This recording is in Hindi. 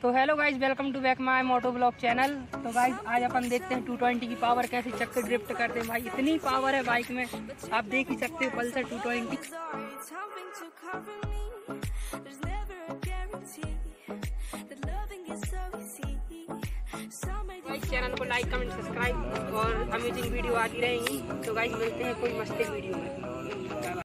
तो hello guys, welcome to back my moto blog channel. तो गाइज आज अपन देखते हैं 220 की पावर कैसे चक्कर ड्रिफ्ट करते हैं। भाई इतनी पावर है बाइक में, आप देख ही सकते हो पल्सर 220। गाइज चैनल को लाइक कमेंट सब्सक्राइब और अमेजिंग वीडियो आती रहेंगी। तो गाइज मिलते हैं कोई मस्त वीडियो में।